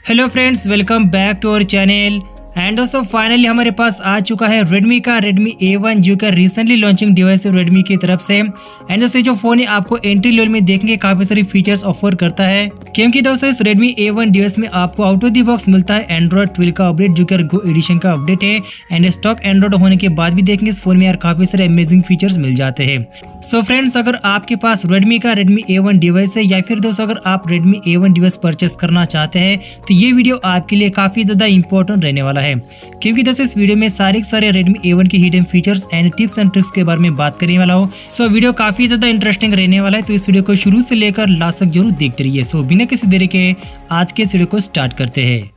Hello friends, welcome back to our channel. And दोस्तों finally हमारे पास आ चुका है Redmi का Redmi A1 जो कि रिसेंटली लॉन्चिंग डिवाइस है Redmi की तरफ से। एंड दोस्तों जो फोन है आपको एंट्री लेवल में देखेंगे काफी सारी फीचर्स ऑफर करता है, क्योंकि दोस्तों इस Redmi A1 डिवाइस में आपको आउट ऑफ द बॉक्स मिलता है Android 12 का अपडेट जो कि Go एडिशन का अपडेट है। एंड स्टॉक एंड्रॉइड होने के बाद भी देखेंगे इस फोन में यार काफी सारे अमेजिंग फीचर्स मिल जाते हैं। सो फ्रेंड्स, अगर आपके पास Redmi का Redmi A1 डिवाइस है या फिर दोस्तों अगर आप Redmi A1 डिवाइस परचेस करना चाहते हैं तो ये वीडियो आपके लिए काफी ज्यादा इंपॉर्टेंट रहने वाला है, क्योंकि दोस्तों इस वीडियो में सारे Redmi A1 की hidden features and tips and tricks के बारे में बात करने वाला हूँ। सो वीडियो काफी ज्यादा इंटरेस्टिंग रहने वाला है, तो इस वीडियो को शुरू से लेकर लास्ट तक जरूर देखते रहिए। सो बिना किसी देरी के आज के इस वीडियो को स्टार्ट करते हैं।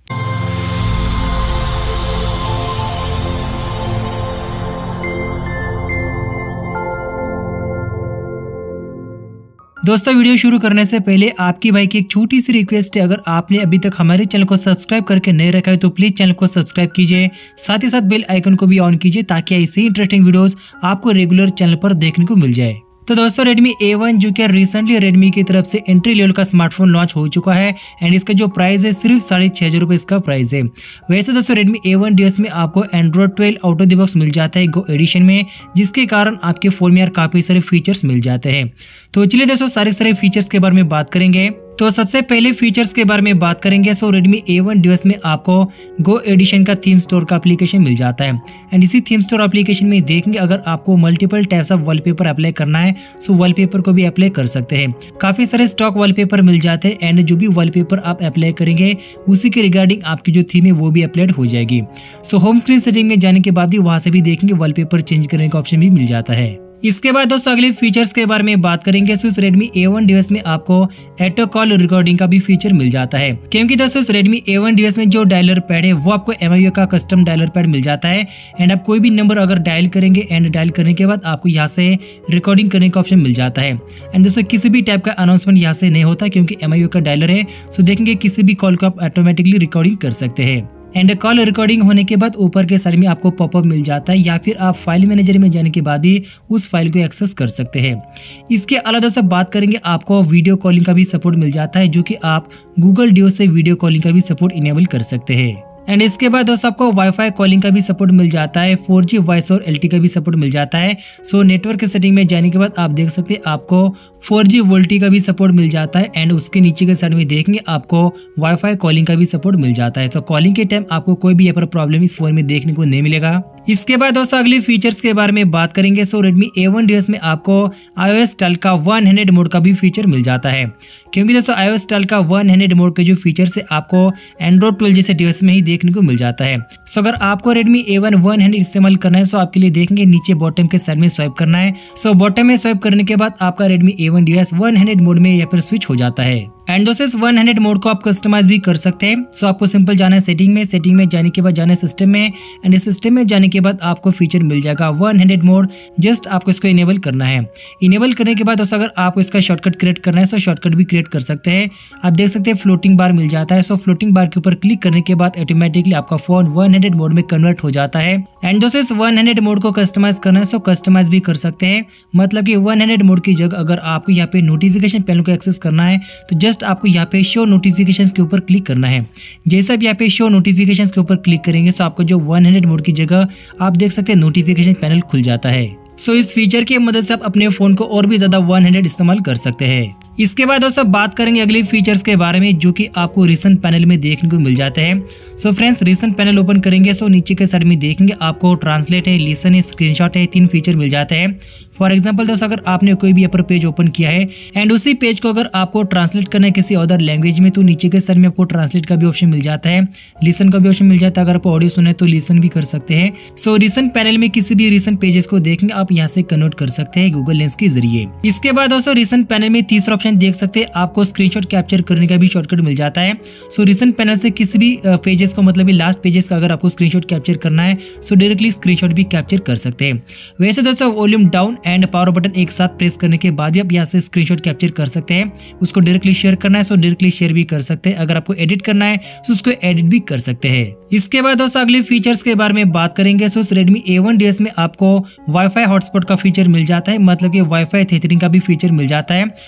दोस्तों वीडियो शुरू करने से पहले आपकी भाई की एक छोटी सी रिक्वेस्ट है, अगर आपने अभी तक हमारे चैनल को सब्सक्राइब करके नहीं रखा है तो प्लीज चैनल को सब्सक्राइब कीजिए, साथ ही साथ बेल आइकन को भी ऑन कीजिए ताकि ऐसी इंटरेस्टिंग वीडियोस आपको रेगुलर चैनल पर देखने को मिल जाए। तो दोस्तों Redmi A1 जो कि रिसेंटली Redmi की तरफ से एंट्री लेवल का स्मार्टफोन लॉन्च हो चुका है एंड इसका जो प्राइस है सिर्फ 6,500 रुपए इसका प्राइस है। वैसे दोस्तों Redmi A1 डिवाइस में आपको Android 12 out of the box मिल जाता है Go एडिशन में, जिसके कारण आपके फोन में यार काफी सारे फीचर्स मिल जाते हैं। तो चलिए दोस्तों सारे फीचर्स के बारे में बात करेंगे। तो सबसे पहले फीचर्स के बारे में बात करेंगे। सो Redmi A1 डिवाइस में आपको Go एडिशन का थीम स्टोर का एप्लीकेशन मिल जाता है एंड इसी थीम स्टोर एप्लीकेशन में देखेंगे अगर आपको multiple types of wallpaper apply करना है सो वॉलपेपर को भी अप्लाई कर सकते हैं। काफी सारे स्टॉक वॉलपेपर मिल जाते हैं एंड जो भी वॉलपेपर आप अप्लाई करेंगे उसी के रिगार्डिंग आपकी जो थीम है वो भी अप्लाइड हो जाएगी। सो होम स्क्रीन सेटिंग में जाने के बाद भी वहां से भी देखेंगे वॉलपेपर चेंज करने का ऑप्शन भी मिल जाता है। इसके बाद दोस्तों अगले फीचर्स के बारे में बात करेंगे। सो इस Redmi A1 डिवाइस में आपको ऑटो कॉल रिकॉर्डिंग का भी फीचर मिल जाता है, क्योंकि दोस्तों इस Redmi A1 डिवाइस में जो डायलर पैड है वो आपको MIUI का कस्टम डायलर पैड मिल जाता है एंड आप कोई भी नंबर अगर डायल करेंगे एंड डायल करने के बाद आपको यहाँ से रिकॉर्डिंग करने का ऑप्शन मिल जाता है। एंड दोस्तों किसी भी टाइप का अनाउंसमेंट यहाँ से नहीं होता क्योंकि MIUI का डायलर है। सो देखेंगे किसी भी कॉल को आप ऑटोमेटिकली रिकॉर्डिंग कर सकते हैं एंड कॉल रिकॉर्डिंग होने के बाद ऊपर के साइड में आपको पॉपअप मिल जाता है या फिर आप फाइल मैनेजर में जाने के बाद भी उस फाइल को एक्सेस कर सकते हैं। इसके अलावा दोस्तों बात करेंगे आपको वीडियो कॉलिंग का भी सपोर्ट मिल जाता है, जो कि आप गूगल डियो से वीडियो कॉलिंग का भी सपोर्ट इनेबल कर सकते हैं। एंड इसके बाद दोस्तों आपको वाईफाई कॉलिंग का भी सपोर्ट मिल जाता है, 4G वॉइस और LTE का भी सपोर्ट मिल जाता है। सो नेटवर्क के सेटिंग में जाने के बाद आप देख सकते हैं आपको 4G वोल्टी का भी सपोर्ट मिल जाता है एंड उसके नीचे के साइड में देखेंगे आपको वाईफाई कॉलिंग का भी सपोर्ट मिल जाता है। तो कॉलिंग के टाइम आपको कोई भी यहाँ पर प्रॉब्लम इस फोन में देखने को नहीं मिलेगा। इसके बाद दोस्तों अगले फीचर्स के बारे में बात करेंगे। सो Redmi A1 डिवाइस में आपको iOS 12 का वन हैंडेड मोड का भी फीचर मिल जाता है, क्योंकि दोस्तों iOS 12 का वन हैंडेड मोड के जो फीचर्स है आपको Android 12 जैसे डिवाइस में ही देखने को मिल जाता है। सो अगर आपको Redmi A1 वन हैंडेड इस्तेमाल करना है तो आपके लिए देखेंगे नीचे बॉटम के साइड में स्वाइप करना है। सो बॉटम में स्वाइप करने के बाद आपका Redmi A1 device one handed mode में या फिर स्विच हो जाता है। एंड दोस्तों इस वन हैंडेड मोड को आप कस्टमाइज भी कर सकते हैं। सो आपको सिंपल जाना है सेटिंग में जाने के बाद जाना है सिस्टम में एंड सिस्टम में जाने के बाद आपको फीचर मिल जाएगा वन हैंडेड मोड। जस्ट आपको इसको इनेबल करना है। इनेबल करने के बाद दोस्तों अगर आपको इसका शॉर्टकट क्रिएट करना है तो शॉर्टकट भी क्रिएट कर सकते हैं। आप देख सकते हैं फ्लोटिंग बार मिल जाता है। सो फ्लोटिंग बार के ऊपर क्लिक करने के बाद ऑटोमेटिकली आपका फोन वन हैंडेड मोड में कन्वर्ट हो जाता है। एंड दोस्तों इस वन हैंडेड मोड को कस्टमाइज करना है तो कस्टमाइज भी कर सकते हैं। मतलब कि वन हैंडेड मोड की जगह अगर आपको यहाँ पे नोटिफिकेशन पैनल को एक्सेस करना है तो जस्ट आपको यहाँ पे शो नोटिफिकेशंस के ऊपर क्लिक करना है। जैसे आप यहाँ पे शो नोटिफिकेशंस के ऊपर क्लिक करेंगे तो आपको जो वन हैंडेड मोड की जगह आप देख सकते हैं नोटिफिकेशन पैनल खुल जाता है। सो इस फीचर की मदद से आप अपने फोन को और भी ज्यादा वन हैंडेड इस्तेमाल कर सकते हैं। इसके बाद दोस्तों बात करेंगे अगले फीचर्स के बारे में, जो कि आपको रिसेंट पैनल में देखने को मिल जाते हैं। So friends recent panel open करेंगे सो नीचे के साइड में देखेंगे आपको ट्रांसलेट है, लिसन है, स्क्रीनशॉट है, 3 फीचर मिल जाते हैं। फॉर एग्जांपल दोस्तों अगर आपने कोई भी अपर पेज ओपन किया है एंड उसी पेज को अगर आपको ट्रांसलेट करना है किसी अदर लैंग्वेज में तो नीचे के साइड में आपको ट्रांसलेट का भी ऑप्शन मिल जाता है, लिसन का भी ऑप्शन मिल जाता है। अगर आप ऑडियो सुने तो लिसन भी कर सकते हैं। सो रिसेंट पैनल में किसी भी रिसेंट पेजेस को देखेंगे आप यहाँ से कन्वर्ट कर सकते हैं गूगल लेंस के जरिए। इसके बाद दोस्तों रिसेंट पैनल में तीसरा ऑप्शन देख सकते हैं, आपको स्क्रीनशॉट कैप्चर करने का भी शॉर्टकट मिल जाता है। सो रिसेंट पैनल से किसी भी पेजेस को मतलब लास्ट पेजेस का अगर आपको स्क्रीनशॉट कैप्चर करना है सो डायरेक्टली स्क्रीनशॉट भी कैप्चर कर सकते हैं। वैसे दोस्तों volume down and power button एक साथ प्रेस करने के बाद भी आप यहाँ से स्क्रीनशॉट कैप्चर कर सकते हैं। उसको डायरेक्टली शेयर करना है सो डायरेक्टली शेयर भी कर सकते हैं। अगर आपको एडिट करना है तो उसको एडिट भी कर सकते हैं। इसके बाद दोस्तों अगले फीचर्स के बारे में बात करेंगे। सो Redmi A1 डिवाइस में आपको वाईफाई हॉटस्पॉट का फीचर मिल जाता है, मतलब कि वाईफाई थेथरिंग का भी फीचर मिल जाता है। सो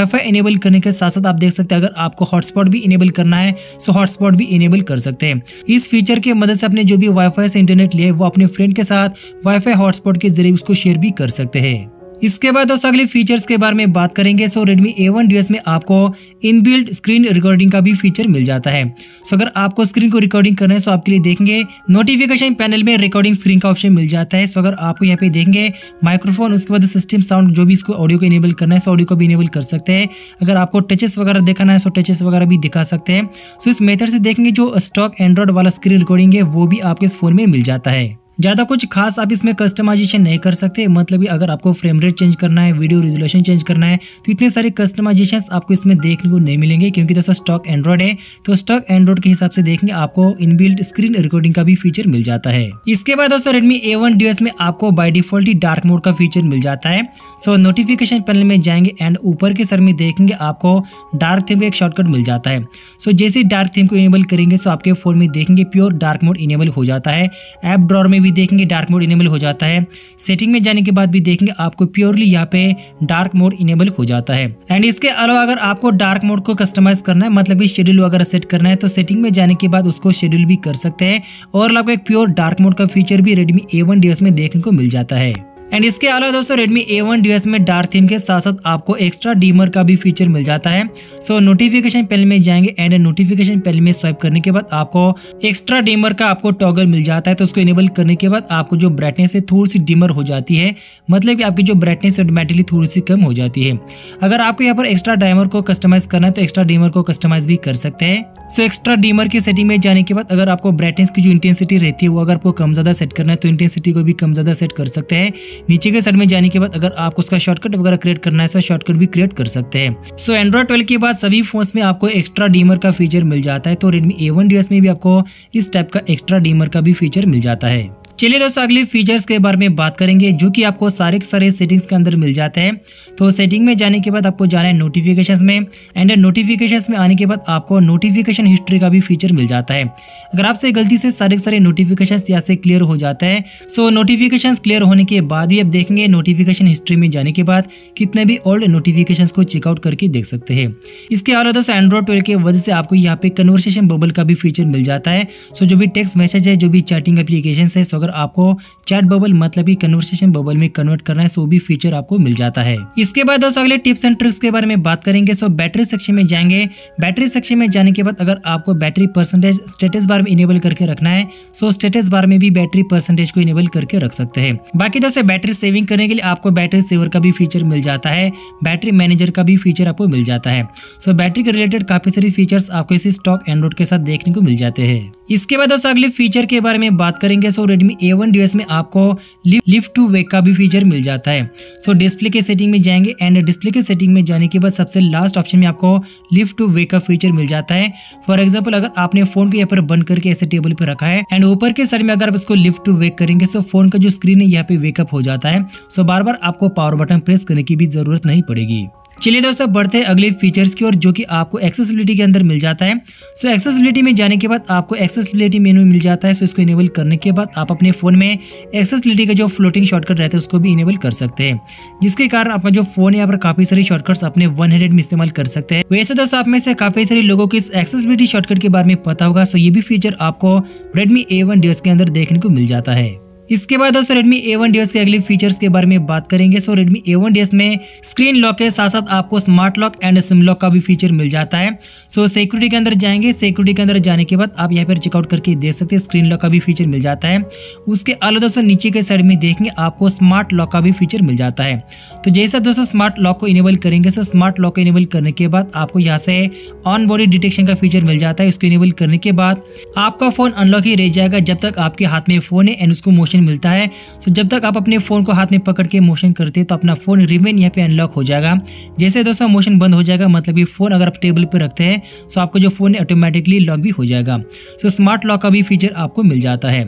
वाईफाई इनेबल करने के साथ साथ आप देख सकते हैं अगर आपको हॉटस्पॉट भी इनेबल करना है तो हॉटस्पॉट भी इनेबल कर सकते हैं। इस फीचर की मदद से अपने जो भी वाईफाई से इंटरनेट लिए वो अपने फ्रेंड के साथ वाईफाई हॉटस्पॉट के जरिए उसको शेयर भी कर सकते हैं। इसके बाद दोस्तों अगले फीचर्स के बारे में बात करेंगे। सो Redmi A1 डिवाइस में आपको इनबिल्ट स्क्रीन रिकॉर्डिंग का भी फीचर मिल जाता है। सो अगर आपको स्क्रीन को रिकॉर्डिंग करना है तो आपके लिए देखेंगे नोटिफिकेशन पैनल में रिकॉर्डिंग स्क्रीन का ऑप्शन मिल जाता है। सो अगर आपको यहाँ पे देखेंगे माइक्रोफोन, उसके बाद सिस्टम साउंड, जो भी इसको ऑडियो को इनेबल करना है सो ऑडियो को भी इनेबल कर सकते हैं। अगर आपको टचेस वगैरह दिखाना है सो टचेस वगैरह भी दिखा सकते हैं। सो इस मेथड से देखेंगे जो स्टॉक एंड्रॉइड वाला स्क्रीन रिकॉर्डिंग है वो भी आपके इस फोन में मिल जाता है। ज़्यादा कुछ खास आप इसमें कस्टमाइजेशन नहीं कर सकते, मतलब कि अगर आपको फ्रेम रेट चेंज करना है, वीडियो रेजोल्यूशन चेंज करना है तो इतने सारे कस्टमाइजेशन आपको इसमें देखने को नहीं मिलेंगे, क्योंकि दोस्तों स्टॉक एंड्रॉइड है। तो स्टॉक एंड्रॉइड के हिसाब से देखेंगे आपको इनबिल्ट स्क्रीन रिकॉर्डिंग का भी फीचर मिल जाता है। इसके बाद दोस्तों Redmi A1 डिवाइस में आपको बाय डिफॉल्ट ही डार्क मोड का फीचर मिल जाता है। सो नोटिफिकेशन पैनल में जाएंगे एंड ऊपर के सर में देखेंगे आपको डार्क थीम का एक शॉर्टकट मिल जाता है। सो जैसे डार्क थीम को इनेबल करेंगे तो आपके फोन में देखेंगे प्योर डार्क मोड इनेबल हो जाता है। ऐप ड्रॉअर में भी देखेंगे डार्क मोड इनेबल हो जाता है। सेटिंग में जाने के बाद भी देखेंगे आपको प्योरली यहाँ पे डार्क मोड इनेबल हो जाता है। एंड इसके अलावा अगर आपको डार्क मोड को कस्टमाइज करना है, मतलब कि शेड्यूल वगैरह सेट करना है, तो सेटिंग में जाने के बाद उसको शेड्यूल भी कर सकते हैं और आपको एक प्योर डार्क मोड का फीचर भी Redmi A1 डिवाइस में देखने को मिल जाता है। एंड इसके अलावा दोस्तों Redmi A1 डिवाइस में डार्क थीम के साथ साथ आपको एक्स्ट्रा डीमर का भी फीचर मिल जाता है। सो नोटिफिकेशन पैनल में जाएंगे एंड नोटिफिकेशन पैनल में स्वाइप करने के बाद आपको एक्स्ट्रा डीमर का आपको टॉगल मिल जाता है। तो उसको इनेबल करने के बाद आपको जो ब्राइटनेस है थोड़ी सी डिमर हो जाती है, मतलब कि आपकी जो ब्राइटनेस ऑटोमेटिकली थोड़ी सी कम हो जाती है। अगर आपको यहाँ पर एक्स्ट्रा डीमर को कस्टमाइज करना है तो एक्स्ट्रा डीमर को कस्टमाइज भी कर सकते हैं। सो एक्स्ट्रा डीमर की सेटिंग में जाने के बाद अगर आपको ब्राइटनेस की जो इंटेंसिटी रहती है वो अगर आपको कम ज्यादा सेट करना है तो इंटेंसिटी को भी कम ज्यादा सेट कर सकते हैं। नीचे के साइड में जाने के बाद अगर आपको उसका शॉर्टकट वगैरह क्रिएट करना है तो शॉर्टकट भी क्रिएट कर सकते हैं। सो एंड्रॉइड 12 के बाद सभी फोन्स में आपको एक्स्ट्रा डीमर का फीचर मिल जाता है। तो Redmi A1 डिवाइस में भी आपको इस टाइप का एक्स्ट्रा डीमर का भी फीचर मिल जाता है। चलिए दोस्तों अगले फीचर्स के बारे में बात करेंगे जो कि आपको सारे के सारे सेटिंग्स के अंदर मिल जाते हैं। तो सेटिंग में जाने के बाद आपको जाना है नोटिफिकेशंस में एंड नोटिफिकेशंस में आने के बाद आपको नोटिफिकेशन हिस्ट्री का भी फीचर मिल जाता है। अगर आपसे गलती से सारे के सारे नोटिफिकेशंस यहाँ से क्लियर हो जाता है, सो नोटिफिकेशंस क्लियर होने के बाद भी आप देखेंगे नोटिफिकेशन हिस्ट्री में जाने के बाद कितने भी ओल्ड नोटिफिकेशंस को चेकआउट करके देख सकते हैं। इसके अलावा दोस्तों एंड्रॉइड 12 की वजह से आपको यहाँ पे कन्वर्सेशन बबल का भी फीचर मिल जाता है। सो जो भी टेक्स्ट मैसेज है, जो भी चैटिंग एप्लीकेशन है, सो अगर आपको चैट बबल मतलब कि कन्वर्सेशन बबल में कन्वर्ट करना है सो भी फीचर आपको मिल जाता है। इसके बाद दोस्तों अगले टिप्स एंड ट्रिक्स के बारे में बात करेंगे। सो बैटरी सेक्शन में जाएंगे। बैटरी सेक्शन में जाने के बाद अगर आपको बैटरी परसेंटेज स्टेटस बार में इनेबल करके रखना है सो स्टेटस बार में भी बैटरी परसेंटेज को इनेबल करके रख सकते हैं। बाकी दोस्तों बैटरी सेविंग करने के लिए आपको बैटरी सेवर का भी फीचर मिल जाता है, बैटरी मैनेजर का भी फीचर आपको मिल जाता है। सो बैटरी के रिलेटेड काफी सारी फीचर्स आपको इसी स्टॉक एंड्रॉइड के साथ देखने को मिल जाते हैं। इसके बाद दोस्तों अगले फीचर के बारे में बात करेंगे। सो Redmi A1 डिवाइस में आपको लिफ्ट टू वेक का भी फीचर मिल जाता है। सो डिस्प्ले के सेटिंग में जाएंगे एंड डिस्प्ले के सेटिंग में जाने के बाद सबसे लास्ट ऑप्शन में आपको लिफ्ट टू वेक का फीचर मिल जाता है। फॉर एग्जांपल अगर आपने फोन को यहाँ पर बंद करके ऐसे टेबल पे रखा है एंड ऊपर के साइड में अगर आप इसको लिफ्ट टू वेक करेंगे सो फोन का जो स्क्रीन है यहाँ पे वेकअप हो जाता है। सो बार बार आपको पावर बटन प्रेस करने की भी जरूरत नहीं पड़ेगी। चलिए दोस्तों बढ़ते हैं अगले फीचर्स की ओर जो कि आपको एक्सेसिबिलिटी के अंदर मिल जाता है। सो एक्सेसिबिलिटी में जाने के बाद आपको एक्सेसिबिलिटी मेनू मिल जाता है। सो इसको इनेबल करने के बाद आप अपने फोन में एक्सेसिबिलिटी का जो फ्लोटिंग शॉर्टकट रहता है उसको भी इनेबल कर सकते हैं, जिसके कारण आपका जो फोन है यहाँ पर काफी सारी शॉर्टकट्स अपने वन हैंडेड में इस्तेमाल कर सकते हैं। वैसे दोस्तों आप में से काफी सारे लोगों को इस एक्सेसिबिलिटी शॉर्टकट के बारे में पता होगा। सो ये भी फीचर आपको Redmi A1 डिवाइस के अंदर देखने को मिल जाता है। इसके बाद दोस्तों Redmi A1 डिवाइस के अगले फीचर्स के बारे में बात करेंगे। सो Redmi A1 डिवाइस में स्क्रीन लॉक के साथ साथ आपको smart lock and SIM lock का भी फीचर मिल जाता है। सो सिक्योरिटी के अंदर जाएंगे। सिक्योरिटी के अंदर जाने के बाद आप यहाँ पर चेकआउट करके देख सकते हैं स्क्रीन लॉक का भी फीचर मिल जाता है। उसके अलावा दोस्तों नीचे के साइड में देखेंगे आपको स्मार्ट लॉक का भी फीचर मिल जाता है। तो जैसा दोस्तों स्मार्ट लॉक को इनेबल करेंगे सो स्मार्ट लॉक को इनेबल करने के बाद आपको यहाँ से ऑन बॉडी डिटेक्शन का फीचर मिल जाता है। इसको इनेबल करने के बाद आपका फोन अनलॉक ही रह जाएगा जब तक आपके हाथ में फोन है एंड उसको मोशन मिलता है। सो जब तक आप अपने फोन को हाथ में पकड़ के मोशन करते हैं तो अपना फोन रिमेन यहाँ पे अनलॉक हो जाएगा। जैसे दोस्तों मोशन बंद हो जाएगा मतलब ये फोन अगर आप टेबल पे रखते हैं सो आपका जो फोन है ऑटोमेटिकली लॉक भी हो जाएगा। सो स्मार्ट लॉक का भी फीचर आपको मिल जाता है।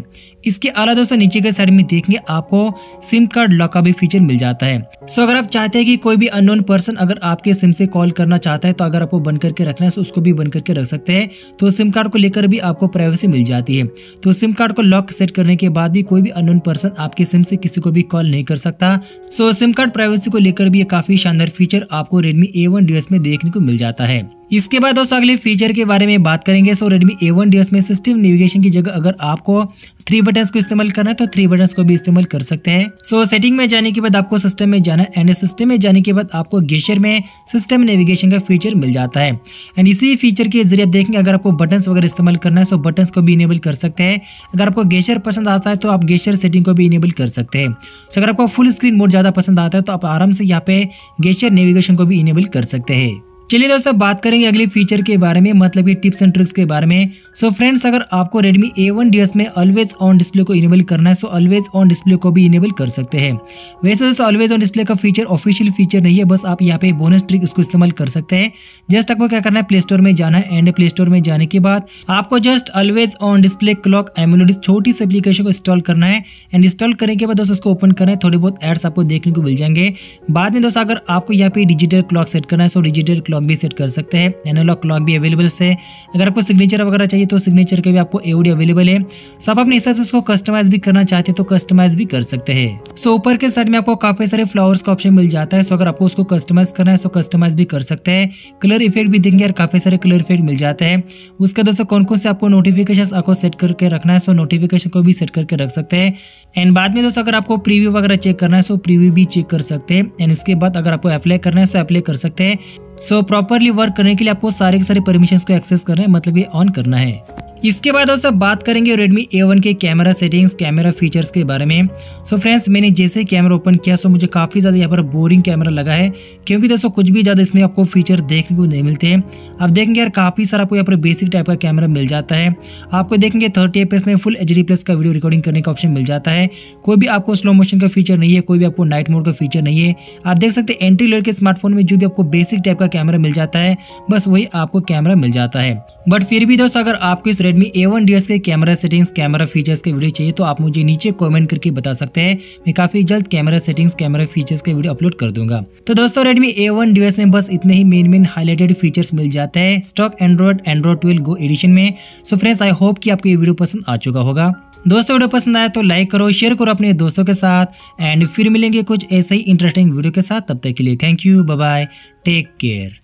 इसके अलावा दोस्तों नीचे के साइड में देखेंगे आपको सिम कार्ड लॉक का भी फीचर मिल जाता है। सो अगर आप चाहते हैं कि कोई भी अननोन पर्सन अगर आपके सिम से कॉल करना चाहता है तो अगर आपको बंद करके रखना है तो उसको भी बंद करके रख सकते हैं। तो सिम कार्ड को लेकर भी आपको प्राइवेसी मिल जाती है। तो सिम कार्ड को लॉक सेट करने के बाद भी कोई भी अननोन पर्सन आपके सिम से किसी को भी कॉल नहीं कर सकता। सो सिम कार्ड प्राइवेसी को लेकर भी ये काफी शानदार फीचर आपको Redmi A1DS में देखने को मिल जाता है। इसके बाद दोस्तों अगले फीचर के बारे में बात करेंगे। सो Redmi A1DS में सिस्टम नेविगेशन की जगह अगर आपको 3 बटन्स को इस्तेमाल करना है तो 3 बटन्स को भी इस्तेमाल कर सकते हैं। सो सेटिंग में जाने के बाद आपको सिस्टम में जाना है एंड सिस्टम में जाने के बाद आपको गेस्चर में सिस्टम नेविगेशन का फीचर मिल जाता है। एंड इसी फीचर के जरिए आप देखेंगे अगर आपको बटन्स वगैरह इस्तेमाल करना है तो बटन्स को भी इनेबल कर सकते हैं। अगर आपको गेस्चर पसंद आता है तो आप गेस्चर सेटिंग को भी इनेबल कर सकते हैं। सो अगर आपको फुल स्क्रीन मोड ज्यादा पसंद आता है तो आप आराम से यहाँ पे गेस्चर नेविगेशन को भी इनेबल कर सकते हैं। चलिए दोस्तों बात करेंगे अगले फीचर के बारे में, मतलब कि टिप्स एंड ट्रिक्स के बारे में। सो फ्रेंड्स अगर आपको Redmi A1DS में ऑलवेज ऑन डिस्प्ले को इनेबल करना है तो ऑलवेज ऑन डिस्प्ले को भी इनेबल कर सकते हैं। वैसे दोस्तों ऑलवेज ऑन डिस्प्ले का फीचर ऑफिशियल फीचर नहीं है, बस आप यहाँ पे बोनस ट्रिक उसको इस्तेमाल कर सकते हैं। जस्ट आपको क्या करना है, प्ले स्टोर में जाना है एंड प्ले स्टोर में जाने के बाद आपको just always on display clock emulate छोटी सी एप्लीकेशन को इंस्टॉल करना है। एंड इंस्टॉल करने के बाद दोस्तों उसको ओपन करना है। थोड़े बहुत एड्स आपको देखने को मिल जाएंगे। बाद में दोस्तों अगर आपको यहाँ पे डिजिटल क्लॉक सेट करना है तो डिजिटल क्लॉक भी सेट कर सकते हैं। एनालॉग क्लॉक भी अवेलेबल है। अगर आपको सिग्नेचर वगैरह चाहिए तो सिग्नेचर के भी आपको AOD अवेलेबल है। सो आप अपने हिसाब से उसको कस्टमाइज भी करना चाहते हैं तो कस्टमाइज भी कर सकते हैं। सो ऊपर के साइड में आपको काफी सारे फ्लावर्स का ऑप्शन मिल जाता है। सो अगर आपको उसको कस्टमाइज करना है तो कस्टमाइज भी कर सकते हैं। कलर इफेक्ट भी देंगे और काफी सारे कलर इफेक्ट मिल जाते हैं। उसका दोस्तों कौन कौन से आपको नोटिफिकेशन आपको सेट करके रखना है, सो नोटिफिकेशन को भी सेट करके रख सकते हैं। एंड बाद में दोस्तों अगर आपको प्रीव्यू वगैरह चेक करना है तो प्रीव्यू भी चेक कर सकते हैं। एंड उसके बाद अगर आपको अप्लाई करना है तो अप्लाई कर सकते हैं। सो प्रॉपरली वर्क करने के लिए आपको सारे के सारे परमिशंस को एक्सेस करना है, मतलब ये ऑन करना है। इसके बाद दोस्तों बात करेंगे Redmi A1 के कैमरा सेटिंग्स, कैमरा फीचर्स के बारे में। सो फ्रेंड्स मैंने जैसे कैमरा ओपन किया तो मुझे काफ़ी ज़्यादा यहाँ पर बोरिंग कैमरा लगा है, क्योंकि दोस्तों कुछ भी ज़्यादा इसमें आपको फीचर देखने को नहीं मिलते हैं। आप देखेंगे यार काफ़ी सारा आपको यहाँ पर बेसिक टाइप का कैमरा मिल जाता है। आपको देखेंगे 30 fps में फुल HD+ का वीडियो रिकॉर्डिंग करने का ऑप्शन मिल जाता है। कोई भी आपको स्लो मोशन का फीचर नहीं है, कोई भी आपको नाइट मोड का फीचर नहीं है। आप देख सकते हैं एंट्री लेवल के स्मार्टफोन में जो भी आपको बेसिक टाइप का कैमरा मिल जाता है बस वही आपको कैमरा मिल जाता है। बट फिर भी दोस्तों अगर आपको इस Redmi A1DS के कैमरा सेटिंग्स, कैमरा फीचर्स के वीडियो चाहिए तो आप मुझे नीचे कमेंट करके बता सकते हैं। मैं काफी जल्द कैमरा सेटिंग्स, कैमरा फीचर्स के वीडियो अपलोड कर दूंगा। तो दोस्तों Redmi A1DS में बस इतने ही मेन हाईलाइटेड फीचर्स मिल जाते हैं स्टॉक Android 12 Go एडिशन में। सो फ्रेंड्स आई होप कि आपको ये वीडियो पसंद आ चुका होगा। दोस्तों वीडियो पसंद आया तो लाइक करो, शेयर करो अपने दोस्तों के साथ एंड फिर मिलेंगे कुछ ऐसे ही इंटरेस्टिंग वीडियो के साथ। तब तक के लिए thank you, bye bye, take care.